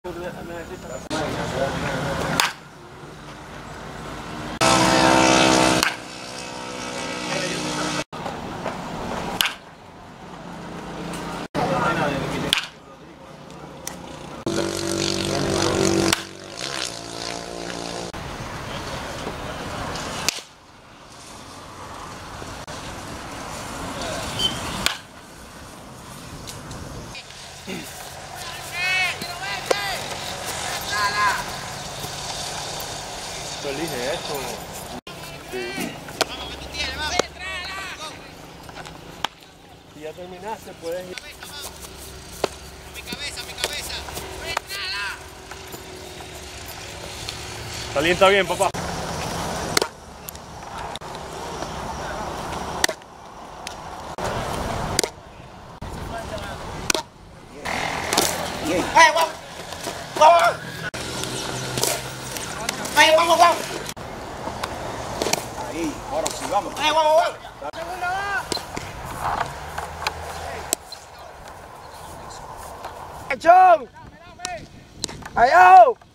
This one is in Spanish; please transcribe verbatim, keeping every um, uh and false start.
Feliz de esto. Sí. Vamos, que tú tienes, vamos. Si ya terminaste, puedes ir. A mi cabeza, a mi cabeza. ¡Entrala! Calienta bien, papá. ¡Ay, guau! ¡Guau! ¡Ay, guau, guau, guau! Ahí, ahora sí, vamos. ¡Ay, guau, guau, guau! ¡Chon! ¡Allá!